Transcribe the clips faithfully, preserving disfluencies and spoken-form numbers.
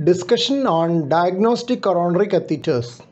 Discussion on diagnostic coronary catheters.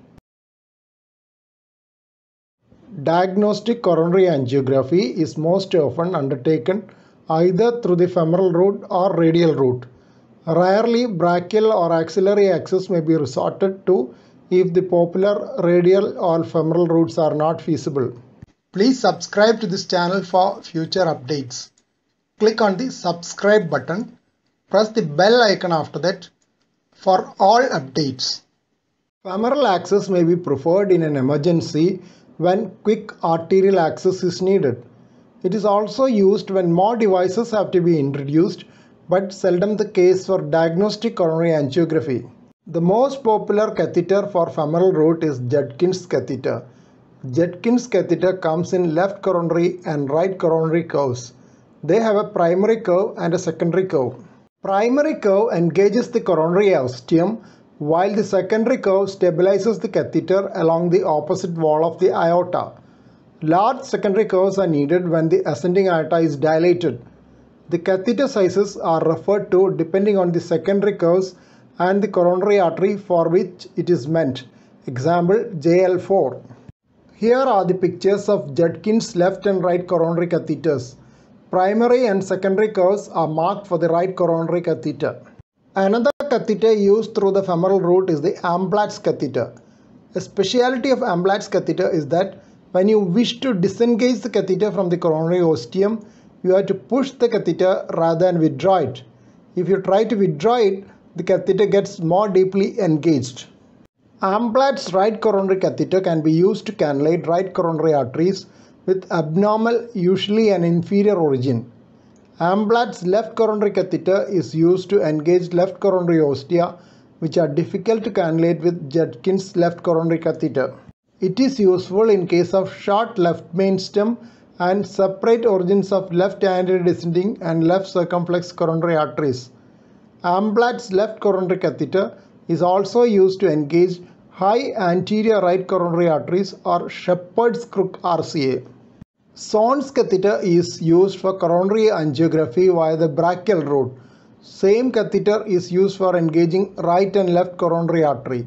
Diagnostic coronary angiography is most often undertaken either through the femoral route or radial route. Rarely, brachial or axillary access may be resorted to if the popular radial or femoral routes are not feasible. Please subscribe to this channel for future updates. Click on the subscribe button. Press the bell icon after that for all updates. Femoral access may be preferred in an emergency when quick arterial access is needed. It is also used when more devices have to be introduced, but seldom the case for diagnostic coronary angiography. The most popular catheter for femoral route is Judkins catheter. Judkins catheter comes in left coronary and right coronary curves. They have a primary curve and a secondary curve. Primary curve engages the coronary ostium, while the secondary curve stabilizes the catheter along the opposite wall of the aorta. Large secondary curves are needed when the ascending aorta is dilated. The catheter sizes are referred to depending on the secondary curves and the coronary artery for which it is meant. Example J L four. Here are the pictures of Judkins left and right coronary catheters. Primary and secondary curves are marked for the right coronary catheter. Another catheter used through the femoral route is the Amblatt's catheter. A speciality of Amblatt's catheter is that when you wish to disengage the catheter from the coronary ostium, you have to push the catheter rather than withdraw it. If you try to withdraw it, the catheter gets more deeply engaged. Amblatt's right coronary catheter can be used to cannulate right coronary arteries with abnormal, usually an inferior origin. Amblatt's left coronary catheter is used to engage left coronary ostia, which are difficult to cannulate with Judkins left coronary catheter. It is useful in case of short left main stem and separate origins of left anterior descending and left circumflex coronary arteries. Amblatt's left coronary catheter is also used to engage high anterior right coronary arteries or Shepherd's crook R C A. Sohn's catheter is used for coronary angiography via the brachial route. Same catheter is used for engaging right and left coronary artery.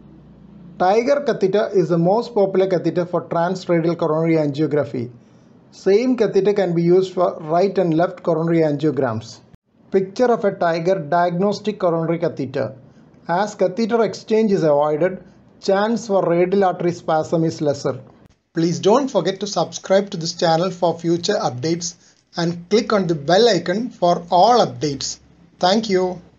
Tiger catheter is the most popular catheter for transradial coronary angiography. Same catheter can be used for right and left coronary angiograms. Picture of a Tiger diagnostic coronary catheter. As catheter exchange is avoided, chance for radial artery spasm is lesser. Please don't forget to subscribe to this channel for future updates and click on the bell icon for all updates. Thank you.